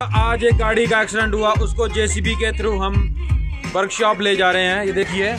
आज एक गाड़ी का एक्सीडेंट हुआ, उसको जेसीबी के थ्रू हम वर्कशॉप ले जा रहे हैं। ये देखिए,